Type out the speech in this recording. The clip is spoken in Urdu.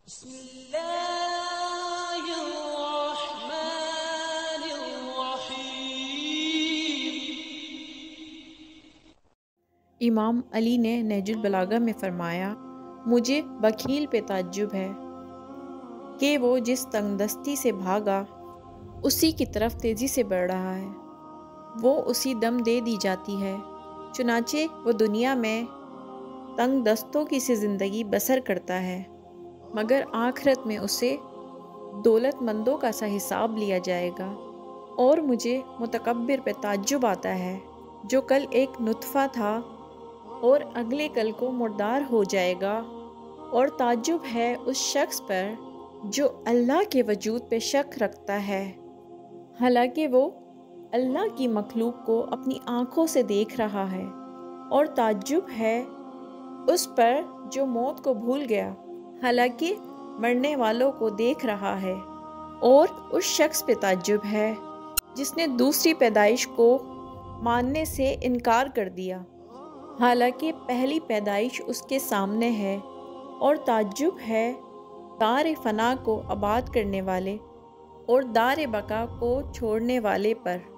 بسم اللہ الرحمن الرحیم۔ امام علی نے نہج البلاغہ میں فرمایا، مجھے بخیل پہ تعجب ہے کہ وہ جس تنگ دستی سے بھاگا اسی کی طرف تیزی سے بڑھ رہا ہے، وہ اسی دم دے دی جاتی ہے۔ چنانچہ وہ دنیا میں تنگ دستوں کی سی زندگی بسر کرتا ہے، مگر آخرت میں اسے دولت مندوں کا سا حساب لیا جائے گا۔ اور مجھے متکبر پہ تعجب آتا ہے جو کل ایک نطفہ تھا اور اگلے کل کو مردار ہو جائے گا، اور تعجب ہے اس شخص پر جو اللہ کے وجود پہ شک رکھتا ہے حالانکہ وہ اللہ کی مخلوق کو اپنی آنکھوں سے دیکھ رہا ہے، اور تعجب ہے اس پر جو موت کو بھول گیا حالانکہ مرنے والوں کو دیکھ رہا ہے، اور اس شخص پہ تعجب ہے جس نے دوسری پیدائش کو ماننے سے انکار کر دیا حالانکہ پہلی پیدائش اس کے سامنے ہے، اور تعجب ہے دار فنا کو آباد کرنے والے اور دار بقا کو چھوڑنے والے پر۔